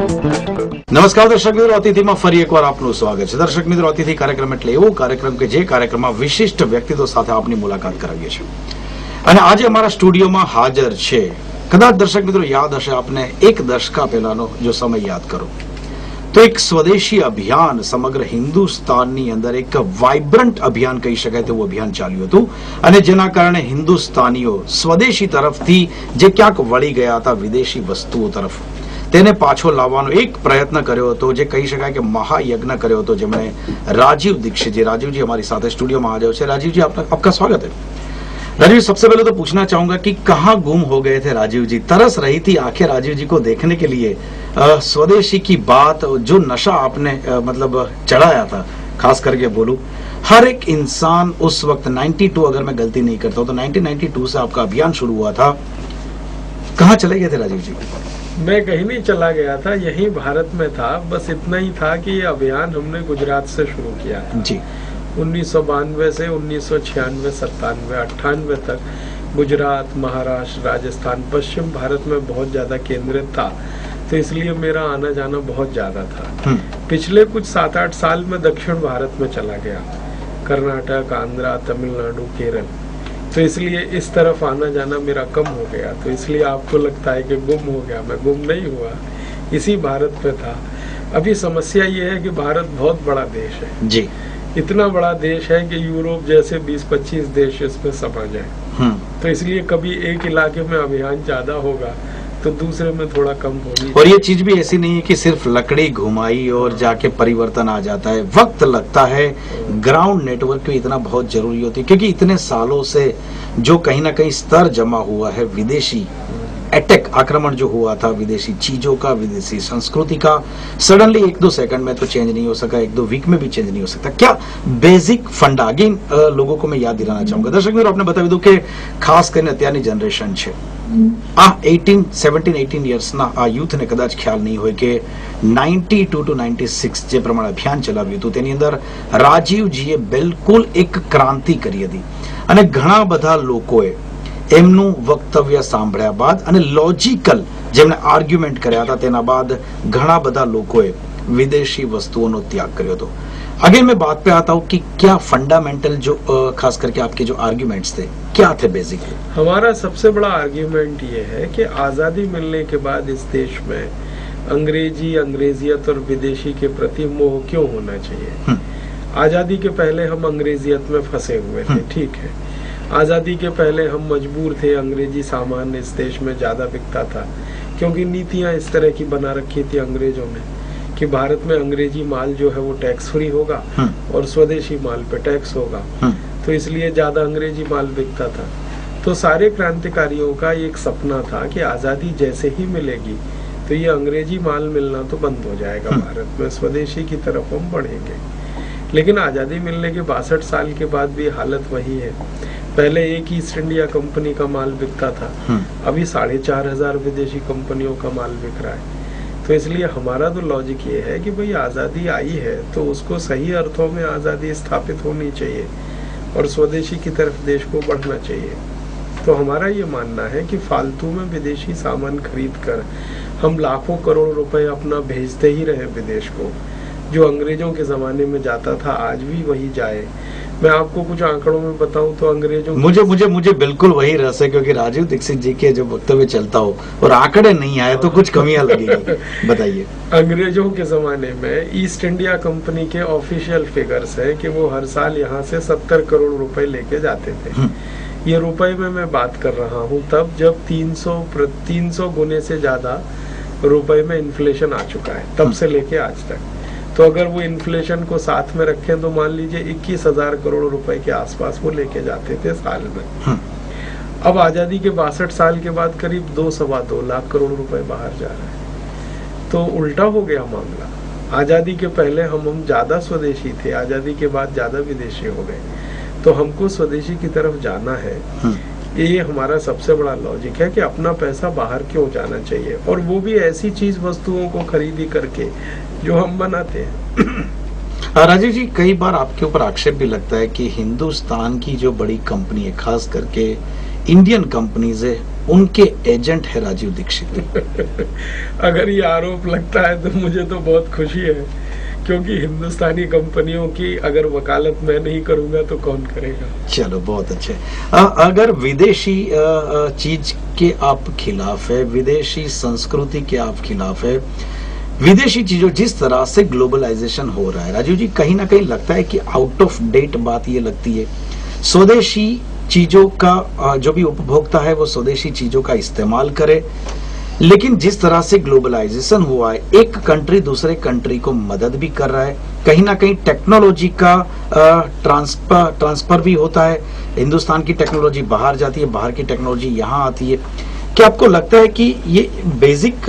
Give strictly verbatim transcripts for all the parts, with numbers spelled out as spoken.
નમસ્કાર દર્શક મિત્રો, અતિથિમાં ફરી એકવાર આપનું સ્વાગત છે. દર્શક મિત્રો, અતિથિ કાર્યક્રમ એટલે એવો કાર્યક્રમ કે જે કાર્યક્રમમાં વિશિષ્ટ વ્યક્તિત્વ સાથે આપની મુલાકાત કરાવીએ છીએ. અને આજે અમારા સ્ટુડિયોમાં હાજર છે, કદાચ દર્શક મિત્રો યાદ હશે આપને, એક દશકા પહેલાનો જો સમય યાદ કરો તો એક સ્વદેશી અભિયાન સમગ્ર હિન્દુસ્તાનની અંદર એક વાઇબ્રન્ટ અભિયાન કહી શકાય તેવું અભિયાન ચાલ્યું હતું. અને જેના કારણે હિન્દુસ્તાનીઓ સ્વદેશી તરફથી જે ક્યાંક વળી ગયા હતા વિદેશી વસ્તુઓ તરફ, તેને પાછો લાવવાનો એક પ્રયત્ન કર્યો હતો, જે કહી શકાય કે મહાયજ્ઞ કર્યો હતો, જેમણે राजीव दीक्षित जी. राजीव जी हमारे साथ स्टूडियो में आ जाओ. राजीव जी, आपका आपका स्वागत है. राजीव, सबसे पहले तो पूछना चाहूंगा कि कहाँ गुम हो गए थे राजीव जी? तरस रही थी आंखें राजीव जी को देखने के लिए. आ, स्वदेशी की बात, जो नशा आपने आ, मतलब चढ़ाया था, खास करके बोलूं, हर एक इंसान उस वक्त बानवे, अगर मैं गलती नहीं करता हूं तो नाइनटीन नाइंटी टू से आपका अभियान शुरू हुआ था. कहाँ चले गए थे राजीव जी? मैं कहीं नहीं चला गया था, यही भारत में था. बस इतना ही था कि ये अभियान हमने गुजरात से शुरू किया था जी. उन्नीस सौ बानवे से उन्नीस सौ छियानवे, सत्तानवे, अट्ठानवे तक गुजरात, महाराष्ट्र, राजस्थान, पश्चिम भारत में बहुत ज्यादा केंद्रित था, तो इसलिए मेरा आना जाना बहुत ज्यादा था. पिछले कुछ सात आठ साल में दक्षिण भारत में चला गया, कर्नाटक, आंध्रा, तमिलनाडु, केरल, तो इसलिए इस तरफ आना जाना मेरा कम हो गया. तो इसलिए आपको लगता है कि गुम हो गया. मैं गुम नहीं हुआ, इसी भारत पे था. अभी समस्या ये है कि भारत बहुत बड़ा देश है जी. इतना बड़ा देश है कि यूरोप जैसे बीस पच्चीस देश इसमें समा जाए, तो इसलिए कभी एक इलाके में अभियान ज्यादा होगा तो दूसरे में थोड़ा कम होगी. और ये चीज भी ऐसी नहीं है कि सिर्फ लकड़ी घुमाई और जाके परिवर्तन आ जाता है. वक्त लगता है, ग्राउंड नेटवर्क भी इतना बहुत जरूरी होती है, क्योंकि इतने सालों से जो कहीं ना कहीं स्तर जमा हुआ है, विदेशी अटैक, आक्रमण जो हुआ था, विदेशी चीजों का, विदेशी संस्कृति का, सडनली एक दो सेकंड में तो चेंज नहीं हो सका, एक दो वीक में भी चेंज नहीं हो सकता. क्या बेसिक फंडा अगेन लोगों को मैं याद दिलाना चाहूंगा. दर्शक मित्रों, आपने बतावी दू कि खास કરીને અત્યારની જનરેશન છે, આ એટીન સેવન્ટીન એટીન યર્સના આ યુથને કદાચ ખ્યાલ નહીં હોય કે ninety two to ninety six જે પ્રમાણે અભિયાન ચલાવ્યું હતું તેની અંદર રાજીવજીએ બિલકુલ એક ક્રાંતિ કરી હતી. અને ઘણા બધા લોકોએ એમનું વક્તવ્ય સાંભળ્યા બાદ અને લોજિકલ જેમણે આર્ગ્યુમેન્ટ કર્યા હતા તેના બાદ ઘણા બધા લોકોએ વિદેશી વસ્તુઓનો ત્યાગ કર્યો હતો. अगेन मैं बात पे आता हूँ कि क्या फंडामेंटल जो खास करके आपके जो आर्ग्यूमेंट्स थे क्या थे? बेसिकली हमारा सबसे बड़ा आर्ग्यूमेंट ये है कि आजादी मिलने के बाद इस देश में अंग्रेजी, अंग्रेजियत और विदेशी के प्रति मोह क्यों होना चाहिए? आजादी के पहले हम अंग्रेजियत में फंसे हुए थे, ठीक है. आजादी के पहले हम मजबूर थे, अंग्रेजी सामान इस देश में ज्यादा बिकता था, क्योंकि नीतियां इस तरह की बना रखी थी अंग्रेजों ने कि भारत में अंग्रेजी माल जो है वो टैक्स फ्री होगा और स्वदेशी माल पे टैक्स होगा, तो इसलिए ज्यादा अंग्रेजी माल बिकता था. तो सारे क्रांतिकारियों का एक सपना था कि आजादी जैसे ही मिलेगी तो ये अंग्रेजी माल मिलना तो बंद हो जाएगा, भारत में स्वदेशी की तरफ हम बढ़ेंगे. लेकिन आजादी मिलने के बासठ साल के बाद भी हालत वही है. पहले एक ईस्ट इंडिया कंपनी का माल बिकता था, अभी साढ़े चार हजार विदेशी कंपनियों का माल बिक रहा है. तो इसलिए हमारा तो लॉजिक ये है कि भाई आजादी आई है तो उसको सही अर्थों में आजादी स्थापित होनी चाहिए और स्वदेशी की तरफ देश को बढ़ना चाहिए. तो हमारा ये मानना है कि फालतू में विदेशी सामान खरीद कर हम लाखों करोड़ रुपए अपना भेजते ही रहे विदेश को. जो अंग्रेजों के जमाने में जाता था आज भी वही जाए. मैं आपको कुछ आंकड़ों में बताऊं तो अंग्रेजों मुझे मुझे मुझे बिल्कुल वही रस है, क्योंकि राजीव दीक्षित जी के जब वक्तव्य चलता हो और आंकड़े नहीं आए तो कुछ कमियां लगेगी. बताइए. अंग्रेजों के जमाने में ईस्ट इंडिया कंपनी के ऑफिशियल फिगर्स है कि वो हर साल यहाँ से सत्तर करोड़ रुपए लेके जाते थे. ये रुपए में मैं बात कर रहा हूँ तब जब तीन सौ तीन सौ गुने से ज्यादा रुपए में इन्फ्लेशन आ चुका है, तब से लेके आज तक. तो अगर वो इन्फ्लेशन को साथ में रखें तो मान लीजिए इक्कीस हजार करोड़ रुपए के आसपास वो लेके जाते थे साल में. अब आजादी के बासठ साल के बाद करीब दो सवा दो लाख करोड़ रुपए बाहर जा रहे हैं. तो उल्टा हो गया मामला. आजादी के पहले हम हम ज्यादा स्वदेशी थे, आजादी के बाद ज्यादा विदेशी हो गए. तो हमको स्वदेशी की तरफ जाना है. ये हमारा सबसे बड़ा लॉजिक है कि अपना पैसा बाहर क्यों जाना चाहिए, और वो भी ऐसी चीज वस्तुओं को खरीदी करके जो हम बनाते हैं. राजीव जी, कई बार आपके ऊपर आक्षेप भी लगता है कि हिंदुस्तान की जो बड़ी कंपनी है, खास करके इंडियन कंपनीज है, उनके एजेंट है राजीव दीक्षित। अगर ये आरोप लगता है तो मुझे तो बहुत खुशी है, क्योंकि हिंदुस्तानी कंपनियों की अगर वकालत मैं नहीं करूंगा तो कौन करेगा। चलो बहुत अच्छे। अ, अगर विदेशी अ, अ, चीज के आप खिलाफ है, विदेशी संस्कृति के आप खिलाफ है, विदेशी चीजों जिस तरह से ग्लोबलाइजेशन हो रहा है राजीव जी, कहीं ना कहीं लगता है कि आउट ऑफ डेट बात ये लगती है। स्वदेशी चीजों का अ, जो भी उपभोक्ता है वो स्वदेशी चीजों का इस्तेमाल करे, लेकिन जिस तरह से ग्लोबलाइजेशन हुआ है, एक कंट्री दूसरे कंट्री को मदद भी कर रहा है, कहीं ना कहीं टेक्नोलॉजी का ट्रांसफर ट्रांसफर भी होता है। हिंदुस्तान की टेक्नोलॉजी बाहर जाती है, बाहर की टेक्नोलॉजी यहाँ आती है। क्या आपको लगता है कि ये बेसिक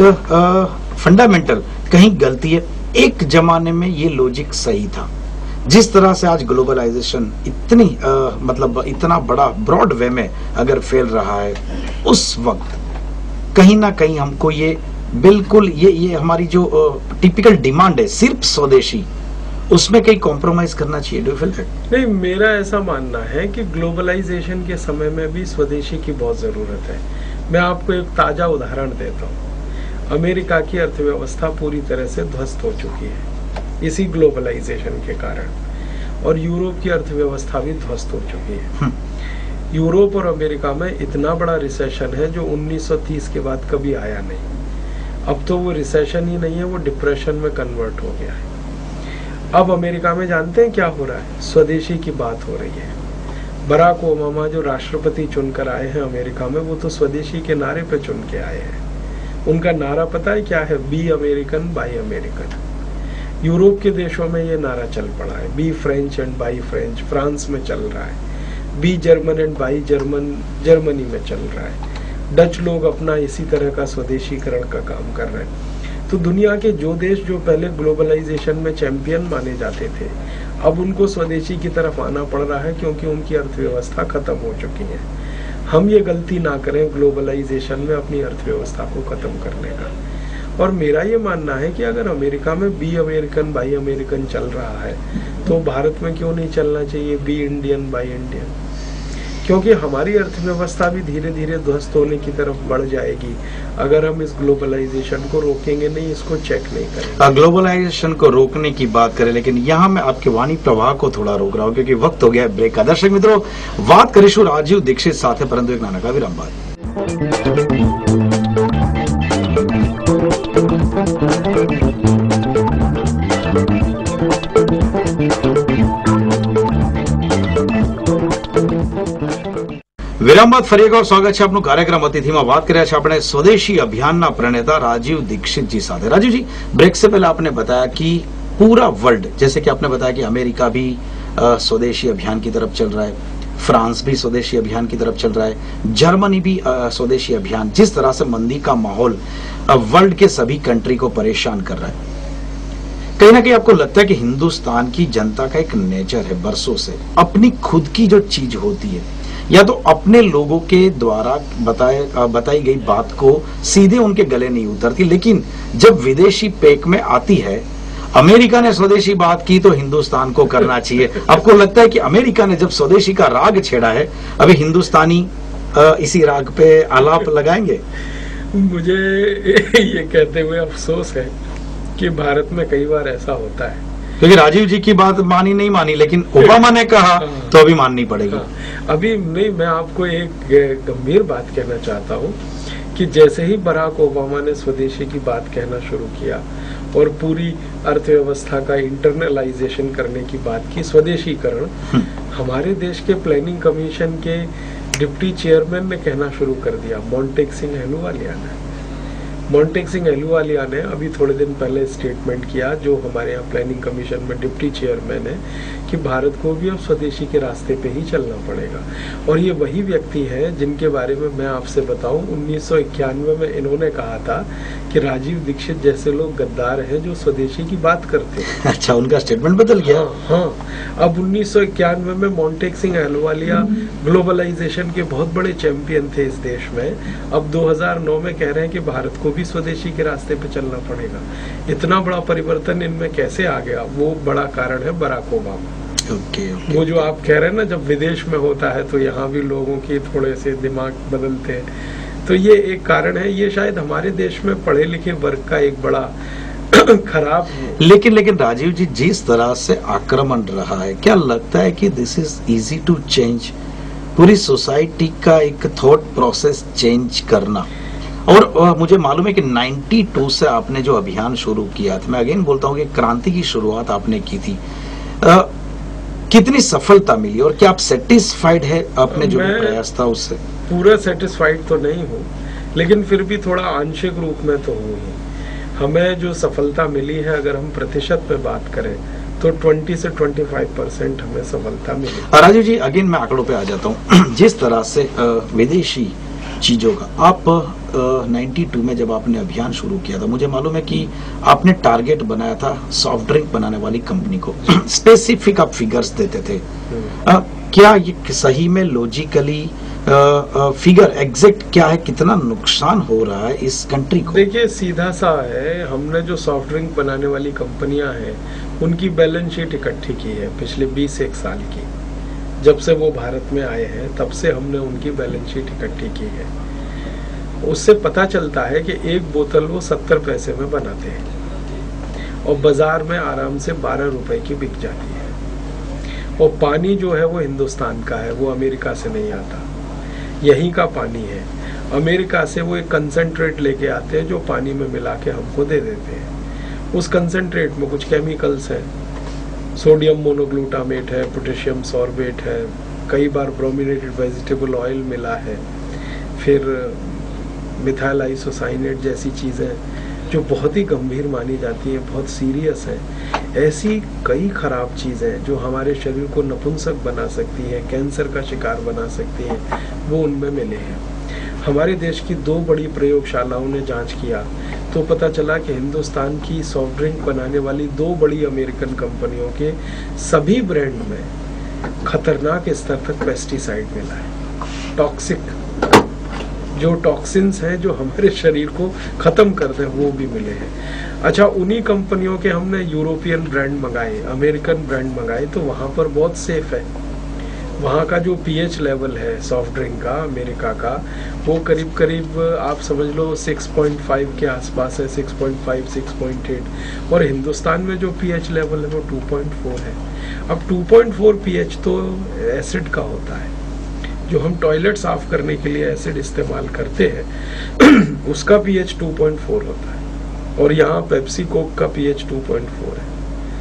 फंडामेंटल कहीं गलती है? एक जमाने में ये लॉजिक सही था, जिस तरह से आज ग्लोबलाइजेशन इतनी आ, मतलब इतना बड़ा ब्रॉड वे में अगर फैल रहा है, उस वक्त कहीं ना कहीं हमको ये बिल्कुल ये ये हमारी जो टिपिकल डिमांड है सिर्फ स्वदेशी, उसमें कहीं कॉम्प्रोमाइज करना चाहिए। Do you feel that? नहीं, मेरा ऐसा मानना है कि ग्लोबलाइजेशन के समय में भी स्वदेशी की बहुत जरूरत है। मैं आपको एक ताजा उदाहरण देता हूँ। अमेरिका की अर्थव्यवस्था पूरी तरह से ध्वस्त हो चुकी है इसी ग्लोबलाइजेशन के कारण, और यूरोप की अर्थव्यवस्था भी ध्वस्त हो चुकी है। यूरोप और अमेरिका में इतना बड़ा रिसेशन है जो उन्नीस सौ तीस के बाद कभी आया नहीं। अब तो वो रिसेशन ही नहीं है, वो डिप्रेशन में कन्वर्ट हो गया है। अब अमेरिका में जानते हैं क्या हो रहा है? स्वदेशी की बात हो रही है। बराक ओबामा जो राष्ट्रपति चुनकर आए हैं अमेरिका में, वो तो स्वदेशी के नारे पे चुन के आए हैं। उनका नारा पता है क्या है? Be American buy American. Europe के देशों में ये नारा चल पड़ा है, be French and buy French. France में चल रहा है, be German and buy German Germany में चल रहा है। डच लोग अपना इसी तरह का स्वदेशीकरण का काम कर रहे हैं। तो दुनिया के जो देश जो पहले ग्लोबलाइजेशन में चैंपियन माने जाते थे, अब उनको स्वदेशी की तरफ आना पड़ रहा है, क्योंकि उनकी अर्थव्यवस्था खत्म हो चुकी है। हम ये गलती ना करें ग्लोबलाइजेशन में अपनी अर्थव्यवस्था को खत्म करने का। और मेरा ये मानना है कि अगर अमेरिका में बी अमेरिकन बाई अमेरिकन चल रहा है, तो भारत में क्यों नहीं चलना चाहिए बी इंडियन बाई इंडियन? क्योंकि हमारी अर्थव्यवस्था भी धीरे धीरे ध्वस्त होने की तरफ बढ़ जाएगी अगर हम इस ग्लोबलाइजेशन को रोकेंगे नहीं, इसको चेक नहीं करेंगे। ग्लोबलाइजेशन को रोकने की बात करें, लेकिन यहाँ मैं आपके वाणी प्रवाह को थोड़ा रोक रहा हूँ, क्योंकि वक्त हो गया है ब्रेक का। दर्शक मित्रों, बात करीશું राजीव दीक्षित સાથે, પરંતુ એક નાનકડા વિરામ બાદ। વિરામ બાદ ફરી એકવાર સ્વાગત છે આપનું કાર્યક્રમ અતિથિમાં। વાત કર્યા છે આપણે સ્વદેશી અભિયાનના પ્રણેતા રાજીવ दीक्षित जी साथ। राजीव जी, ब्रेक से पहले आपने बताया कि पूरा वर्ल्ड, जैसे कि आपने बताया कि अमेरिका भी आ, स्वदेशी अभियान की तरफ चल रहा है, फ्रांस भी स्वदेशी अभियान की तरफ चल रहा है, जर्मनी भी आ, स्वदेशी अभियान। जिस तरह से मंदी का माहौल वर्ल्ड के सभी कंट्री को परेशान कर रहा है, कहीं ना कहीं आपको लगता है कि हिंदुस्तान की जनता का एक नेचर है बरसों से, अपनी खुद की जो चीज होती है या तो अपने लोगों के द्वारा बताए बताई गई बात को सीधे उनके गले नहीं उतरती, लेकिन जब विदेशी पेक में आती है, अमेरिका ने स्वदेशी बात की तो हिंदुस्तान को करना चाहिए। आपको लगता है कि अमेरिका ने जब स्वदेशी का राग छेड़ा है, अभी हिंदुस्तानी इसी राग पे आलाप लगाएंगे? मुझे ये कहते हुए अफसोस है कि भारत में कई बार ऐसा होता है, क्योंकि राजीव जी की बात मानी नहीं मानी, लेकिन ओबामा ने कहा तो अभी माननी पड़ेगी। अभी नहीं, मैं आपको एक गंभीर बात कहना चाहता हूँ कि जैसे ही बराक ओबामा ने स्वदेशी की बात कहना शुरू किया और पूरी अर्थव्यवस्था का इंटरनलाइजेशन करने की बात की, स्वदेशीकरण, हमारे देश के प्लानिंग कमीशन के डिप्टी चेयरमैन ने कहना शुरू कर दिया, मोंटेक सिंह अहलूवालिया ने। मोंटेक सिंह अहलूवालिया ने अभी थोड़े दिन पहले स्टेटमेंट किया, जो हमारे यहाँ प्लानिंग कमीशन में डिप्टी चेयरमैन है, कि भारत को भी अब स्वदेशी के रास्ते पे ही चलना पड़ेगा। और ये वही व्यक्ति है जिनके बारे में मैं आपसे बताऊं, उन्नीस सौ इक्यानवे में इन्होंने कहा था कि राजीव दीक्षित जैसे लोग गद्दार हैं जो स्वदेशी की बात करते हैं। अच्छा, उनका स्टेटमेंट बदल गया। हाँ, हाँ। अब उन्नीस सौ इक्यानवे में मोंटेक सिंह अहलूवालिया ग्लोबलाइजेशन के बहुत बड़े चैंपियन थे इस देश में। अब दो हज़ार नौ में कह रहे हैं कि भारत को भी स्वदेशी के रास्ते पे चलना पड़ेगा। इतना बड़ा परिवर्तन इनमें कैसे आ गया? वो बड़ा कारण है बराक ओबामा। ओके, ओके, वो जो आप कह रहे हैं ना, जब विदेश में होता है तो यहाँ भी लोगों की थोड़े से दिमाग बदलते हैं। तो ये एक कारण है, ये शायद हमारे देश में पढ़े लिखे वर्ग का एक बड़ा खराब। लेकिन लेकिन राजीव जी, जिस तरह से आक्रमण रहा है, क्या लगता है कि this is easy to change? पूरी सोसाइटी का एक थॉट प्रोसेस चेंज करना। और uh, मुझे मालूम है कि बानवे से आपने जो अभियान शुरू किया था, मैं अगेन बोलता हूँ कि क्रांति की शुरुआत आपने की थी, uh, कितनी सफलता मिली और क्या आप सेटिस्फाइड है आपने जो भी प्रयास था उससे? पूरा सेटिस्फाइड तो नहीं हूँ, लेकिन फिर भी थोड़ा आंशिक रूप में तो हूँ ही। हमें जो सफलता मिली है, अगर हम प्रतिशत पे बात करें तो बीस से पच्चीस परसेंट हमें सफलता मिली। राजीव जी, अगेन मैं आंकड़ों पे आ जाता हूँ। जिस तरह से विदेशी चीजों का आप बानवे में जब आपने अभियान शुरू किया था, मुझे मालूम है कि आपने टारगेट बनाया था सॉफ्ट ड्रिंक बनाने वाली कंपनी को, स्पेसिफिक आप फिगर्स देते थे। आ, क्या ये सही में लॉजिकली फिगर एग्जैक्ट क्या है, कितना नुकसान हो रहा है इस कंट्री को? देखिए, सीधा सा है, हमने जो सॉफ्ट ड्रिंक बनाने वाली कंपनियां हैं उनकी बैलेंस शीट इकट्ठी की है पिछले बीस एक साल की। जब से वो भारत में आए हैं तब से हमने उनकी बैलेंस शीट इकट्ठी की है। उससे पता चलता है कि एक बोतल वो सत्तर पैसे में बनाते हैं और बाजार में आराम से बारह रुपए की बिक जाती है। और पानी जो है वो हिंदुस्तान का है, वो अमेरिका से नहीं आता, यहीं का पानी है। अमेरिका से वो एक कंसंट्रेट लेके आते हैं जो पानी में मिला के हमको दे देते हैं। उस कंसंट्रेट में कुछ केमिकल्स हैं, सोडियम मोनोग्लूटामेट है, पोटेशियम सॉर्बेट है, कई बार ब्रोमिनेटेड वेजिटेबल ऑयल मिला है, फिर मिथाइल आइसोसाइनेट जैसी चीज़ें जो बहुत ही गंभीर मानी जाती हैं, बहुत सीरियस हैं। ऐसी कई खराब चीज़ें जो हमारे शरीर को नपुंसक बना सकती हैं, कैंसर का शिकार बना सकती हैं, वो उनमें मिले हैं। हमारे देश की दो बड़ी प्रयोगशालाओं ने जांच किया तो पता चला कि हिंदुस्तान की सॉफ्ट ड्रिंक बनाने वाली दो बड़ी अमेरिकन कंपनियों के सभी ब्रांड में खतरनाक स्तर तक पेस्टिसाइड मिला है, टॉक्सिक, जो टॉक्सिन्स हैं जो हमारे शरीर को खत्म करते हैं, वो भी मिले हैं। अच्छा, उन्हीं कंपनियों के हमने यूरोपियन ब्रांड मंगाए, अमेरिकन ब्रांड मंगाए, तो वहाँ पर बहुत सेफ है। वहाँ का जो पीएच लेवल है सॉफ्ट ड्रिंक का अमेरिका का, वो करीब करीब आप समझ लो छह पॉइंट पाँच के आसपास है, छह पॉइंट पाँच, छह पॉइंट आठ। और हिंदुस्तान में जो पीएच लेवल है वो दो पॉइंट चार है। अब दो पॉइंट चार पीएच तो एसिड का होता है, जो हम टॉयलेट साफ करने के लिए एसिड इस्तेमाल करते हैं उसका पीएच दो पॉइंट चार होता है, और यहाँ पेप्सी कोक का पीएच दो पॉइंट चार है।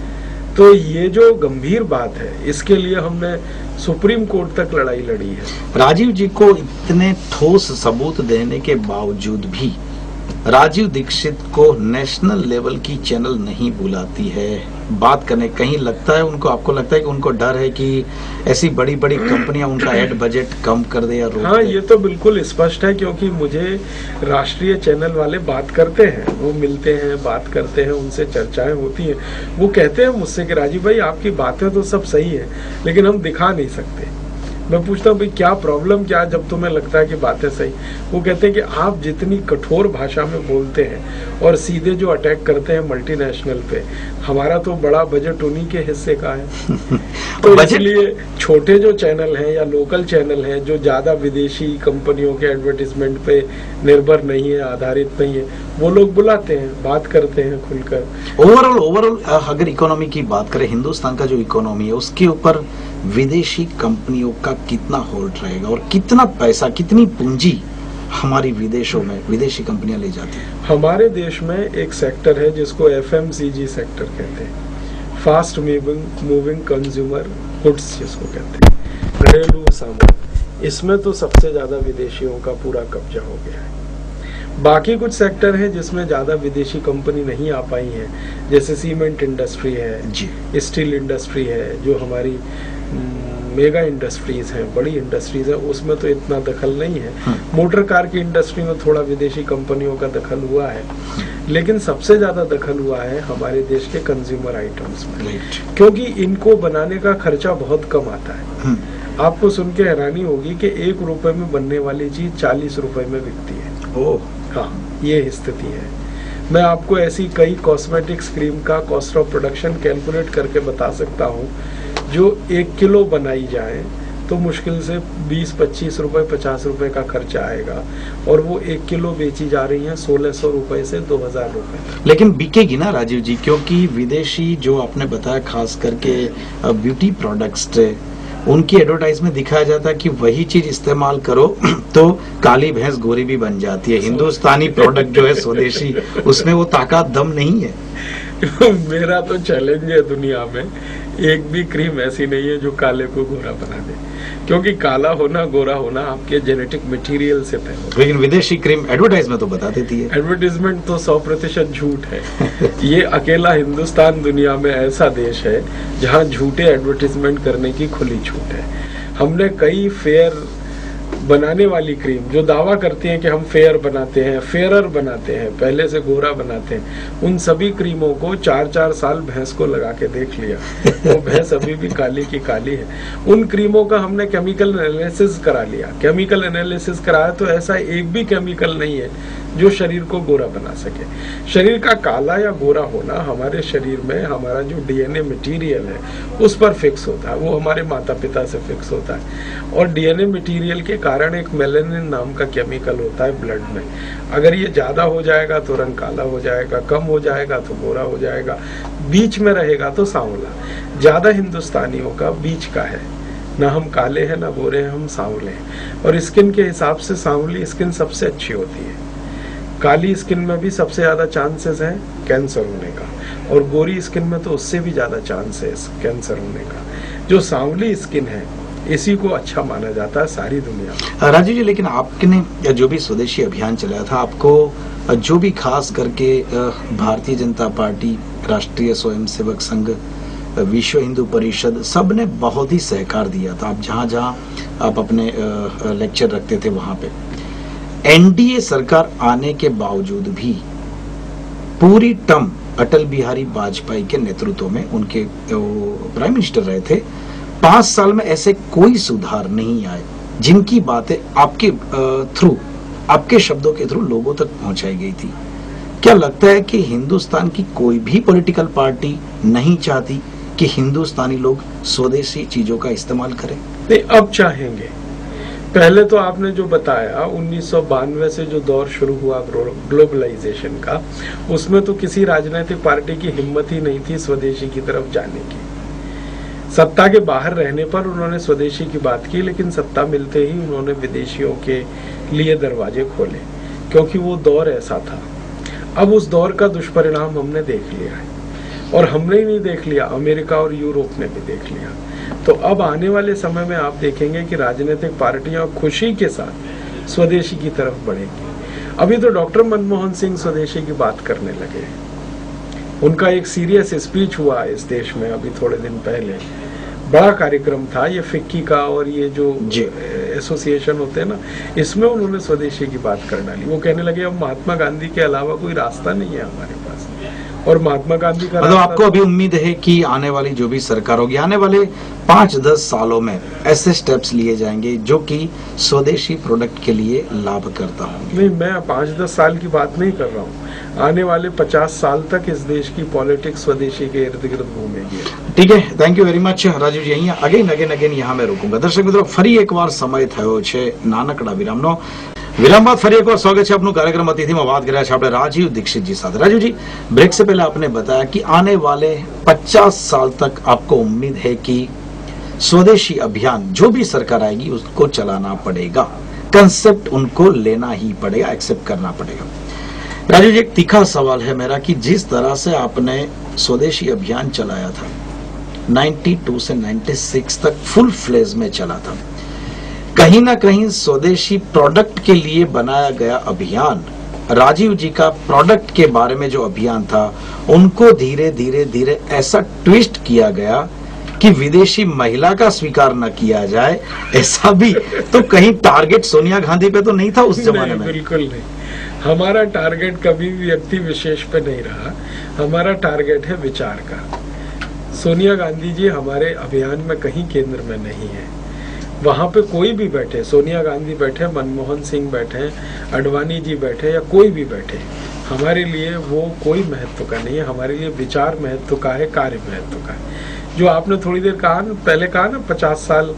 तो ये जो गंभीर बात है, इसके लिए हमने सुप्रीम कोर्ट तक लड़ाई लड़ी है। राजीव जी को इतने ठोस सबूत देने के बावजूद भी राजीव दीक्षित को नेशनल लेवल की चैनल नहीं बुलाती है बात करने। कहीं लगता है उनको, आपको लगता है कि उनको डर है कि ऐसी बड़ी बड़ी कंपनियां उनका एड बजट कम कर दे या रोक हाँ, दे? ये तो बिल्कुल स्पष्ट है, क्योंकि मुझे राष्ट्रीय चैनल वाले बात करते हैं, वो मिलते हैं, बात करते हैं, उनसे चर्चाएं होती हैं। वो कहते हैं मुझसे कि राजीव भाई आपकी बातें तो सब सही है, लेकिन हम दिखा नहीं सकते। मैं पूछता हूँ भाई क्या प्रॉब्लम क्या, जब तुम्हें लगता है कि बातें सही? वो कहते हैं कि आप जितनी कठोर भाषा में बोलते हैं और सीधे जो अटैक करते हैं मल्टीनेशनल पे, हमारा तो बड़ा बजट उन्हीं के हिस्से का है। तो इसलिए छोटे जो चैनल हैं या लोकल चैनल हैं जो ज्यादा विदेशी कंपनियों के एडवर्टीजमेंट पे निर्भर नहीं है, आधारित नहीं है, वो लोग बुलाते हैं, बात करते हैं खुलकर। ओवरऑल ओवरऑल अगर इकोनॉमी की बात करें, हिंदुस्तान का जो इकोनॉमी है उसके ऊपर विदेशी कंपनियों का कितना होल्ड रहेगा और कितना पैसा, कितनी पूंजी हमारी विदेशों में विदेशी कंपनियां ले जाती हैं? हमारे देश में एक सेक्टर है जिसको एफएमसीजी सेक्टर कहते हैं, fast moving moving consumer goods जिसको कहते हैं, घरेलू सामान। इसमें तो सबसे ज्यादा विदेशियों का पूरा कब्जा हो गया है। बाकी कुछ सेक्टर हैं जिसमें ज्यादा विदेशी कंपनी नहीं आ पाई है, जैसे सीमेंट इंडस्ट्री है जी, स्टील इंडस्ट्री है, जो हमारी मेगा इंडस्ट्रीज हैं, बड़ी इंडस्ट्रीज हैं, उसमें तो इतना दखल नहीं है। मोटर कार की इंडस्ट्री में थोड़ा विदेशी कंपनियों का दखल हुआ है, लेकिन सबसे ज्यादा दखल हुआ है हमारे देश के कंज्यूमर आइटम्स में, क्योंकि इनको बनाने का खर्चा बहुत कम आता है। आपको सुन के हैरानी होगी कि एक रुपए में बनने वाली चीज चालीस रुपए में बिकती है। ओह हाँ, ये स्थिति है। मैं आपको ऐसी कई कॉस्मेटिक्स क्रीम का कॉस्ट ऑफ प्रोडक्शन कैलकुलेट करके बता सकता हूँ जो एक किलो बनाई जाए तो मुश्किल से बीस पच्चीस रुपए पचास रुपए का खर्चा आएगा, और वो एक किलो बेची जा रही है सोलह सौ रुपए से दो हजार रुपए तक। लेकिन बिकेगी ना राजीव जी, क्योंकि विदेशी जो आपने बताया खास करके ब्यूटी प्रोडक्ट्स उनकी एडवर्टाइज में दिखाया जाता है कि वही चीज इस्तेमाल करो तो काली भैंस गोरी भी बन जाती है। हिंदुस्तानी प्रोडक्ट जो है स्वदेशी, उसमें वो ताकत दम नहीं है। मेरा तो चैलेंज है दुनिया में, एक भी क्रीम ऐसी नहीं है जो काले को गोरा बना दे, क्योंकि काला होना गोरा होना आपके जेनेटिक मटेरियल से तय होता है। लेकिन विदेशी क्रीम एडवर्टाइज में तो बता देती है। एडवर्टाइजमेंट तो सौ प्रतिशत झूठ है। ये अकेला हिंदुस्तान दुनिया में ऐसा देश है जहाँ झूठे एडवर्टाइजमेंट करने की खुली छूट है। हमने कई फेयर बनाने वाली क्रीम जो दावा करती हैं कि हम फेयर बनाते हैं, फेयरर बनाते हैं, पहले से गोरा बनाते हैं, उन सभी क्रीमों को चार चार साल भैंस को लगा के देख लिया, वो भैंस अभी भी काली की काली है। उन क्रीमों का हमने केमिकल एनालिसिस करा लिया, केमिकल एनालिसिस कराया तो ऐसा एक भी केमिकल नहीं है जो शरीर को गोरा बना सके। शरीर का काला या गोरा होना हमारे शरीर में हमारा जो डीएनए मटेरियल है उस पर फिक्स होता है, वो हमारे माता पिता से फिक्स होता है। और डीएनए मटेरियल के कारण एक मेलानिन नाम का केमिकल होता है ब्लड में, अगर ये ज्यादा हो जाएगा तो रंग काला हो जाएगा, कम हो जाएगा तो गोरा हो जाएगा, बीच में रहेगा तो सांवला। ज्यादा हिंदुस्तानियों का बीच का है, ना हम काले हैं ना गोरे हैं, हम सांवले हैं। और स्किन के हिसाब से सांवली स्किन सबसे अच्छी होती है। काली स्किन में भी सबसे ज्यादा चांसेस हैं कैंसर होने का, और गोरी स्किन में तो उससे भी ज्यादा चांस है कैंसर होने का। जो सांवली स्किन है इसी को अच्छा माना जाता है सारी दुनिया में। राजीव जी, लेकिन आपने जो भी स्वदेशी अभियान चलाया था, आपको जो भी खास करके भारतीय जनता पार्टी, राष्ट्रीय स्वयंसेवक संघ, विश्व हिंदू परिषद, सब ने बहुत ही सहकार दिया था। आप जहां जहां आप अपने लेक्चर रखते थे वहां पे एनडीए सरकार आने के बावजूद भी पूरी टर्म अटल बिहारी वाजपेयी के नेतृत्व में, उनके प्राइम मिनिस्टर रहे थे, पांच साल में ऐसे कोई सुधार नहीं आए जिनकी बातें आपके थ्रू, आपके शब्दों के थ्रू लोगों तक पहुंचाई गई थी। क्या लगता है कि हिंदुस्तान की कोई भी पॉलिटिकल पार्टी नहीं चाहती कि हिंदुस्तानी लोग स्वदेशी चीजों का इस्तेमाल करें? नहीं, अब चाहेंगे। पहले तो आपने जो बताया उन्नीस सौ बानवे से जो दौर शुरू हुआ ग्लोबलाइजेशन का, उसमें तो किसी राजनीतिक पार्टी की हिम्मत ही नहीं थी स्वदेशी की तरफ जाने की। सत्ता के बाहर रहने पर उन्होंने स्वदेशी की बात की, लेकिन सत्ता मिलते ही उन्होंने विदेशियों के लिए दरवाजे खोले, क्योंकि वो दौर ऐसा था। अब उस दौर का दुष्परिणाम हमने देख लिया है, और हमने ही नहीं देख लिया, अमेरिका और यूरोप ने भी देख लिया। तो अब आने वाले समय में आप देखेंगे कि राजनीतिक पार्टियां खुशी के साथ स्वदेशी की तरफ बढ़ेंगी। अभी तो डॉक्टर मनमोहन सिंह स्वदेशी की बात करने लगे, उनका एक सीरियस स्पीच हुआ इस देश में अभी थोड़े दिन पहले, बड़ा कार्यक्रम था ये फिक्की का, और ये जो एसोसिएशन होते हैं ना, इसमें उन्होंने स्वदेशी की बात कर डाली। वो कहने लगे अब महात्मा गांधी के अलावा कोई रास्ता नहीं है हमारे पास, और महात्मा गांधी का मतलब आपको अभी उम्मीद है कि आने वाली जो भी सरकार होगी, आने वाले पांच दस सालों में ऐसे स्टेप्स लिए जाएंगे जो कि स्वदेशी प्रोडक्ट के लिए लाभ करता होंगे? नहीं, मैं पांच दस साल की बात नहीं कर रहा हूँ, आने वाले पचास साल तक इस देश की पॉलिटिक्स स्वदेशी के इर्द गिर्द घूमेगी। ठीक है, thank you very much Rajiv ji. અહીંયા અગેન અગેન અગેન यहाँ मैं रुकूंगा। दर्शक मित्रों, ફરી એકવાર સમય થયો છે નાનકડા વિરામનો। વિરામ બાદ ફરી એકવાર સ્વાગત છે આપનું કાર્યક્રમ અતિથિમાં। વાત કર્યા છે આપણે રાજીવ દીક્ષિત जी साथ। राजीव जी, ब्रेक से पहले आपने बताया कि आने वाले पचास साल तक आपको उम्मीद है कि स्वदेशी अभियान जो भी सरकार आएगी उसको चलाना पड़ेगा, कंसेप्ट उनको लेना ही पड़ेगा, एक्सेप्ट करना पड़ेगा। राजीव जी, एक तीखा सवाल है मेरा कि जिस तरह से आपने स्वदेशी अभियान चलाया था, बानवे से छियानवे तक फुल फ्लेज में चला था, कहीं ना कहीं स्वदेशी प्रोडक्ट के लिए बनाया गया अभियान, राजीव जी का प्रोडक्ट के बारे में जो अभियान था, उनको धीरे धीरे धीरे ऐसा ट्विस्ट किया गया कि विदेशी महिला का स्वीकार न किया जाए, ऐसा भी तो कहीं टारगेट सोनिया गांधी पे तो नहीं था उस जमाने में? बिल्कुल नहीं, हमारा टारगेट कभी भी व्यक्ति विशेष पे नहीं रहा, हमारा टारगेट है विचार का। सोनिया गांधी जी हमारे अभियान में कहीं केंद्र में नहीं है, वहां पे कोई भी बैठे, सोनिया गांधी बैठे, मनमोहन सिंह बैठे, अडवाणी जी बैठे, या कोई भी बैठे, हमारे लिए वो कोई महत्व का नहीं है। हमारे लिए विचार महत्व का है, कार्य महत्व का है। जो आपने थोड़ी देर कहा ना, पहले कहा ना पचास साल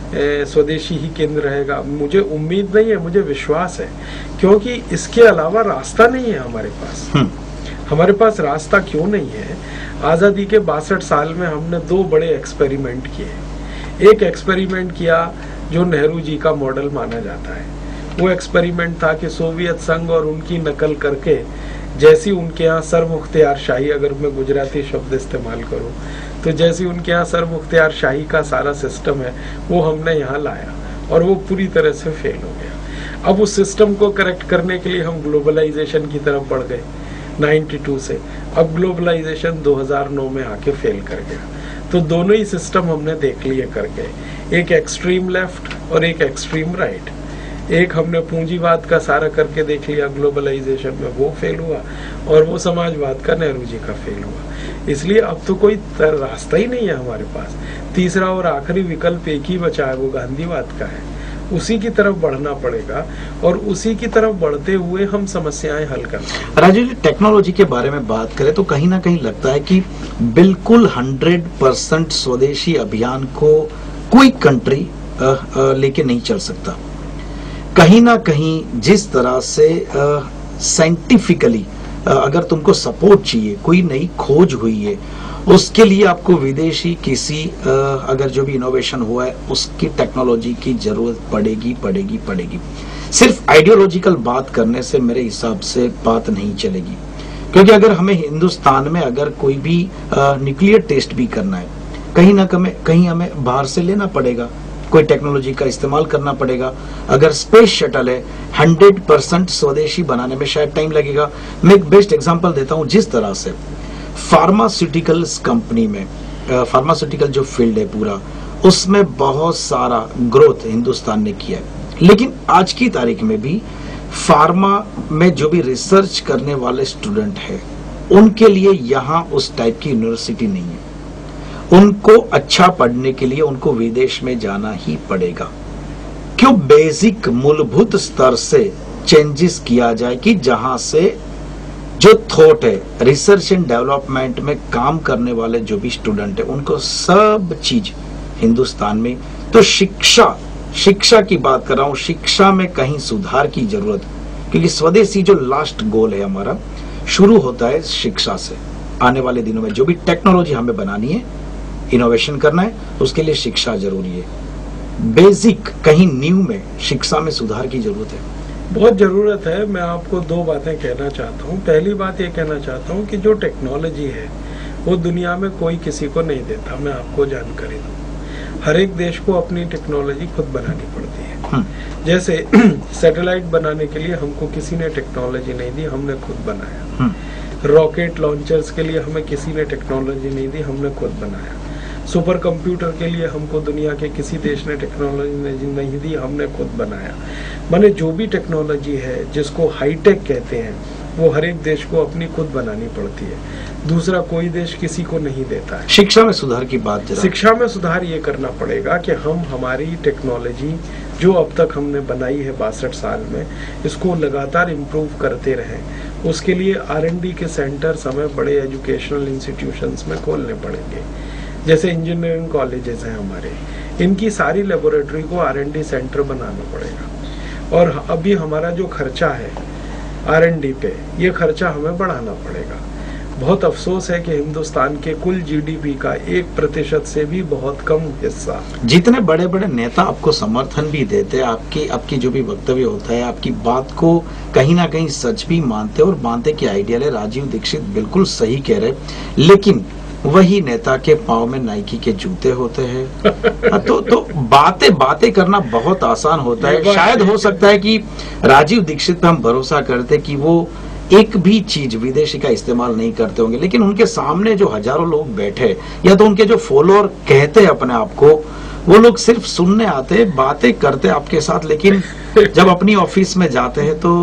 ए, स्वदेशी ही केंद्र रहेगा। मुझे उम्मीद नहीं है, मुझे विश्वास है, क्योंकि इसके अलावा रास्ता नहीं है हमारे पास। हमारे पास रास्ता क्यों नहीं है? आजादी के बासठ साल में हमने दो बड़े एक्सपेरिमेंट किए। एक एक्सपेरिमेंट किया जो नेहरू जी का मॉडल माना जाता है। वो एक्सपेरिमेंट था कि सोवियत संघ और उनकी नकल करके, जैसी उनके यहाँ सर्वमुख्तियार शाही, अगर मैं गुजराती शब्द इस्तेमाल करूं तो जैसी उनके यहाँ सर्वमुख्तियार शाही का सारा सिस्टम है, वो हमने यहाँ लाया और वो पूरी तरह से फेल हो गया। अब उस सिस्टम को करेक्ट करने के लिए हम ग्लोबलाइजेशन की तरफ बढ़ गए बानवे से। अब ग्लोबलाइजेशन दो हज़ार नौ में आके फेल कर गया। तो दोनों ही सिस्टम हमने देख लिए करके, एक एक्सट्रीम लेफ्ट और एक एक्सट्रीम राइट। एक हमने पूंजीवाद का सारा करके देख लिया ग्लोबलाइजेशन में, वो फेल हुआ, और वो समाजवाद का नेहरू जी का फेल हुआ। इसलिए अब तो कोई रास्ता ही नहीं है हमारे पास। तीसरा और आखिरी विकल्प एक ही बचा है, वो गांधीवाद का है। उसी की तरफ बढ़ना पड़ेगा और उसी की तरफ बढ़ते हुए हम समस्याएं हल करते। राजीव जी, टेक्नोलॉजी के बारे में बात करें तो कहीं ना कहीं लगता है कि बिल्कुल हंड्रेड परसेंट स्वदेशी अभियान को कोई कंट्री लेके नहीं चल सकता। कहीं ना कहीं जिस तरह से साइंटिफिकली अगर तुमको सपोर्ट चाहिए, कोई नई खोज हुई है, उसके लिए आपको विदेशी किसी आ, अगर जो भी इनोवेशन हुआ है उसकी टेक्नोलॉजी की जरूरत पड़ेगी पड़ेगी पड़ेगी। सिर्फ आइडियोलॉजिकल बात करने से मेरे हिसाब से बात नहीं चलेगी, क्योंकि अगर हमें हिंदुस्तान में अगर कोई भी न्यूक्लियर टेस्ट भी करना है, कहीं ना कहीं कहीं हमें बाहर से लेना पड़ेगा, कोई टेक्नोलॉजी का इस्तेमाल करना पड़ेगा। अगर स्पेस शटल है, हंड्रेड परसेंट स्वदेशी बनाने में शायद टाइम लगेगा। मैं एक बेस्ट एग्जांपल देता हूं, जिस तरह से फार्मास्यूटिकल्स कंपनी में, फार्मास्यूटिकल जो फील्ड है पूरा, उसमें बहुत सारा ग्रोथ हिंदुस्तान ने किया है। लेकिन आज की तारीख में भी फार्मा में जो भी रिसर्च करने वाले स्टूडेंट है, उनके लिए यहाँ उस टाइप की यूनिवर्सिटी नहीं है। उनको अच्छा पढ़ने के लिए उनको विदेश में जाना ही पड़ेगा। क्यों? बेसिक मूलभूत स्तर से चेंजेस किया जाए कि जहां से जो थॉट है, रिसर्च एंड डेवलपमेंट में काम करने वाले जो भी स्टूडेंट है, उनको सब चीज हिंदुस्तान में। तो शिक्षा शिक्षा की बात कर रहा हूं, शिक्षा में कहीं सुधार की जरूरत, क्योंकि स्वदेशी जो लास्ट गोल है हमारा शुरू होता है शिक्षा से। आने वाले दिनों में जो भी टेक्नोलॉजी हमें बनानी है, इनोवेशन करना है, उसके लिए शिक्षा जरूरी है। बेसिक कहीं न्यू में शिक्षा में सुधार की जरूरत है, बहुत जरूरत है। मैं आपको दो बातें कहना चाहता हूँ। पहली बात ये कहना चाहता हूँ कि जो टेक्नोलॉजी है वो दुनिया में कोई किसी को नहीं देता। मैं आपको जानकारी दूँ, हर एक देश को अपनी टेक्नोलॉजी खुद बनानी पड़ती है। जैसे सैटेलाइट बनाने के लिए हमको किसी ने टेक्नोलॉजी नहीं दी, हमने खुद बनाया। रॉकेट लॉन्चर्स के लिए हमें किसी ने टेक्नोलॉजी नहीं दी, हमने खुद बनाया। सुपर कंप्यूटर के लिए हमको दुनिया के किसी देश ने टेक्नोलॉजी नहीं दी, हमने खुद बनाया। माने जो भी टेक्नोलॉजी है जिसको हाईटेक कहते हैं, वो हर एक देश को अपनी खुद बनानी पड़ती है। दूसरा कोई देश किसी को नहीं देता है। शिक्षा में सुधार की बात जरा। शिक्षा में सुधार ये करना पड़ेगा कि हम हमारी टेक्नोलॉजी जो अब तक हमने बनाई है बासठ साल में, इसको लगातार इम्प्रूव करते रहें। उसके लिए आर एंड डी के सेंटर्स हमें बड़े एजुकेशनल इंस्टीट्यूशंस में खोलने पड़ेंगे। जैसे इंजीनियरिंग कॉलेजेस हैं हमारे, इनकी सारी लेबोरेटरी को आर एंड डी सेंटर बनाना पड़ेगा। और अभी हमारा जो खर्चा है आर एंड डी पे, ये खर्चा हमें बढ़ाना पड़ेगा। बहुत अफसोस है कि हिंदुस्तान के कुल जी डी पी का एक प्रतिशत से भी बहुत कम हिस्सा। जितने बड़े बड़े नेता आपको समर्थन भी देते हैं, आपकी आपकी जो भी वक्तव्य होता है, आपकी बात को कहीं ना कहीं सच भी मानते और मानते कि आइडियल है। राजीव दीक्षित बिल्कुल सही कह रहे, लेकिन वही नेता के पाँव में नाइकी के जूते होते हैं। तो तो बातें बातें करना बहुत आसान होता है। शायद हो सकता है कि राजीव दीक्षित पे हम भरोसा करते कि वो एक भी चीज विदेशी का इस्तेमाल नहीं करते होंगे, लेकिन उनके सामने जो हजारों लोग बैठे, या तो उनके जो फॉलोअर कहते हैं अपने आप को, वो लोग सिर्फ सुनने आते, बातें करते आपके साथ, लेकिन जब अपनी ऑफिस में जाते हैं तो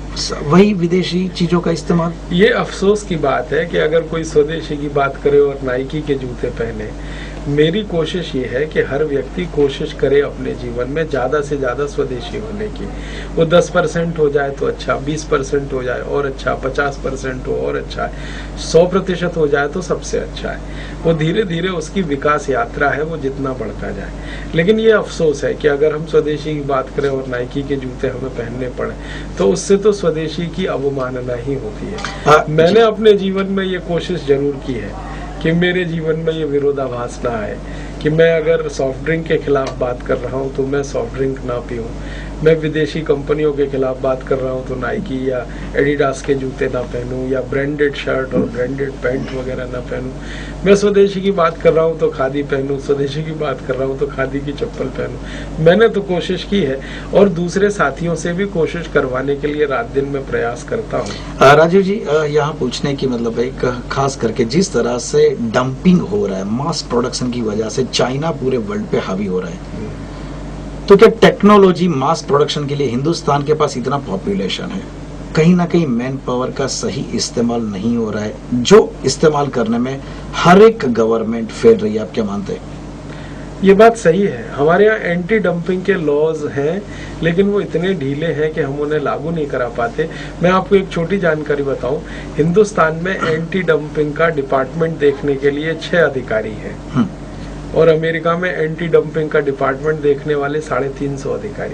वही विदेशी चीजों का इस्तेमाल। ये अफसोस की बात है कि अगर कोई स्वदेशी की बात करे और नाइकी के जूते पहने, मेरी कोशिश ये है कि हर व्यक्ति कोशिश करे अपने जीवन में ज्यादा से ज्यादा स्वदेशी होने की। वो दस परसेंट हो जाए तो अच्छा, बीस परसेंट हो जाए और अच्छा, पचास परसेंट हो और अच्छा है, सौ प्रतिशत हो जाए तो सबसे अच्छा है। वो धीरे धीरे उसकी विकास यात्रा है, वो जितना बढ़ता जाए। लेकिन ये अफसोस है कि अगर हम स्वदेशी की बात करें और नाइकी के जूते हमें पहनने पड़े तो उससे तो स्वदेशी की अवमानना ही होती है। मैंने अपने जीवन में ये कोशिश जरूर की है कि मेरे जीवन में ये विरोधाभास ना आए कि मैं अगर सॉफ्ट ड्रिंक के खिलाफ बात कर रहा हूँ तो मैं सॉफ्ट ड्रिंक ना पीऊँ, मैं विदेशी कंपनियों के खिलाफ बात कर रहा हूँ तो नाइकी या एडिडास के जूते ना पहनूं या ब्रांडेड शर्ट और ब्रांडेड पैंट वगैरह ना पहनूं, मैं स्वदेशी की बात कर रहा हूँ तो खादी पहनूं, स्वदेशी की बात कर रहा हूँ तो खादी की चप्पल पहनूं। मैंने तो कोशिश की है और दूसरे साथियों से भी कोशिश करवाने के लिए रात दिन में प्रयास करता हूँ। राजीव जी, यहाँ पूछने की मतलब एक खास करके जिस तरह से डंपिंग हो रहा है मास प्रोडक्शन की वजह से, चाइना पूरे वर्ल्ड पे हावी हो रहा है, तो क्या टेक्नोलॉजी मास प्रोडक्शन के लिए हिंदुस्तान के पास इतना पॉपुलेशन है, कहीं ना कहीं मैन पावर का सही इस्तेमाल नहीं हो रहा है, जो इस्तेमाल करने में हर एक गवर्नमेंट फेल रही है? आप क्या मानते हैं? ये बात सही है। हमारे यहाँ एंटी डंपिंग के लॉज हैं लेकिन वो इतने ढीले हैं कि हम उन्हें लागू नहीं करा पाते। मैं आपको एक छोटी जानकारी बताऊं, हिंदुस्तान में एंटी डंपिंग का डिपार्टमेंट देखने के लिए छह अधिकारी हैं और अमेरिका में एंटी डंपिंग का डिपार्टमेंट देखने वाले साढ़े तीन सौ अधिकारी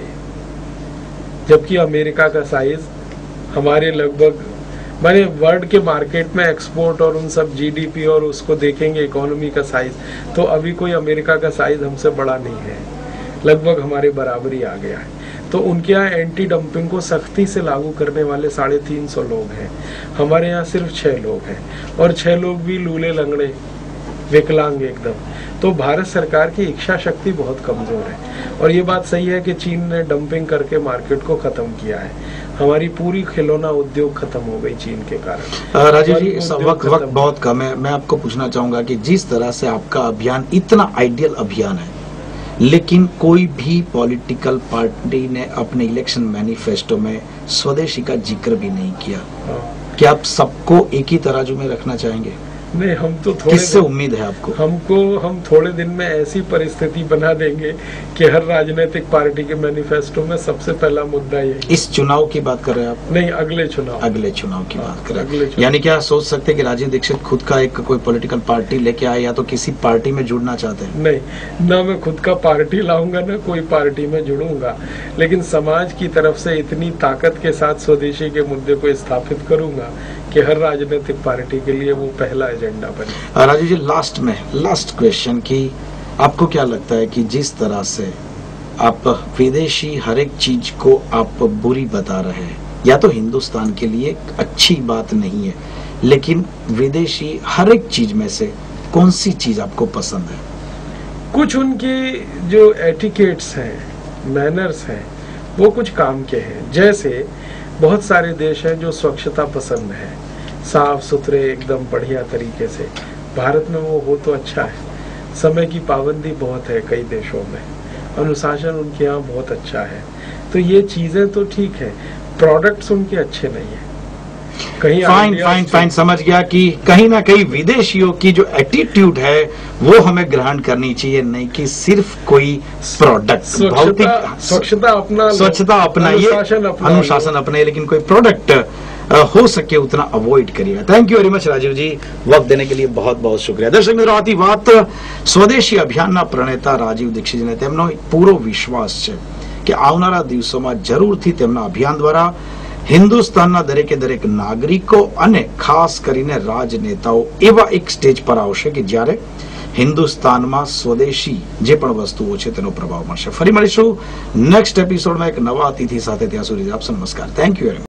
हैं। जबकि अमेरिका का साइज हमारे लगभग, माने वर्ल्ड के मार्केट में एक्सपोर्ट और उन सब जीडीपी और उसको देखेंगे इकोनॉमी का साइज, तो अभी कोई अमेरिका का साइज हमसे बड़ा नहीं है, लगभग हमारे बराबर ही आ गया है। तो उनके यहाँ एंटी डंपिंग को सख्ती से लागू करने वाले साढ़े तीन सौ लोग हैं, हमारे यहाँ सिर्फ छह लोग हैं और छह लोग भी लूले लंगड़े विकलांग एकदम। तो भारत सरकार की इच्छा शक्ति बहुत कमजोर है और ये बात सही है कि चीन ने डंपिंग करके मार्केट को खत्म किया है। हमारी पूरी खिलौना उद्योग खत्म हो गई चीन के कारण। राजीव जी, वक्त वक्त बहुत कम है, मैं आपको पूछना चाहूंगा कि जिस तरह से आपका अभियान इतना आइडियल अभियान है लेकिन कोई भी पॉलिटिकल पार्टी ने अपने इलेक्शन मैनिफेस्टो में स्वदेशी का जिक्र भी नहीं किया, क्या आप सबको एक ही तराजू में रखना चाहेंगे? नहीं, हम तो थोड़े किससे उम्मीद है आपको? हमको हम थोड़े दिन में ऐसी परिस्थिति बना देंगे कि हर राजनीतिक पार्टी के मैनिफेस्टो में सबसे पहला मुद्दा ये। इस चुनाव की बात कर रहे हैं आप? नहीं, अगले चुनाव अगले चुनाव की बात कर रहे हैं। यानी यानी क्या सोच सकते हैं कि राजीव दीक्षित खुद का एक कोई पॉलिटिकल पार्टी लेके आए या तो किसी पार्टी में जुड़ना चाहते हैं? नहीं, ना मैं खुद का पार्टी लाऊंगा ना कोई पार्टी में जुड़ूंगा, लेकिन समाज की तरफ से इतनी ताकत के साथ स्वदेशी के मुद्दे को स्थापित करूंगा कि हर राजनीतिक पार्टी के लिए वो पहला एजेंडा बने। राजीव जी, लास्ट में लास्ट क्वेश्चन की आपको क्या लगता है कि जिस तरह से आप विदेशी हर एक चीज को आप बुरी बता रहे हैं, या तो हिंदुस्तान के लिए अच्छी बात नहीं है, लेकिन विदेशी हर एक चीज में से कौन सी चीज आपको पसंद है? कुछ उनकी जो एटिकेट्स हैं, मैनर्स हैं, वो कुछ काम के हैं। जैसे बहुत सारे देश हैं जो स्वच्छता पसंद है, साफ सुथरे एकदम बढ़िया तरीके से। भारत में वो हो तो अच्छा है। समय की पाबंदी बहुत है कई देशों में, अनुशासन उनके यहाँ बहुत अच्छा है। तो ये चीजें तो ठीक है, प्रोडक्ट्स उनके अच्छे नहीं है। कहीं फाइन फाइन फाइन समझ गया कि कहीं ना कहीं विदेशियों की जो एटीट्यूड है वो हमें ग्रहण करनी चाहिए, नहीं कि सिर्फ कोई प्रोडक्ट। भौतिक स्वच्छता अपना स्वच्छता अपना ये अनुशासन अपने, लेकिन कोई प्रोडक्ट हो सके उतना अवॉइड करिएगा। Thank you very much Rajiv ji, वक्त देने के लिए बहुत बहुत शुक्रिया। दर्शक મિત્રો, આથી વાત સ્વદેશી અભિયાનના પ્રણેતા રાજીવ દીક્ષિતજીને તેમનો પૂરો વિશ્વાસ છે કે આવનારા દિવસોમાં જરૂરથી તેમના અભિયાન દ્વારા હિન્દુસ્તાનના દરેકે દરેક નાગરિકો અને ખાસ કરીને રાજનેતાઓ એવા એક સ્ટેજ પર આવશે કે જ્યારે હિન્દુસ્તાનમાં સ્વદેશી જે પણ વસ્તુઓ છે તેનો પ્રભાવ મળશે. ફરી મળીશું નેક્સ્ટ એપિસોડમાં એક નવા અતિથિ સાથે. ત્યાં સુધી આપ નમસ્કાર. Thank you very much.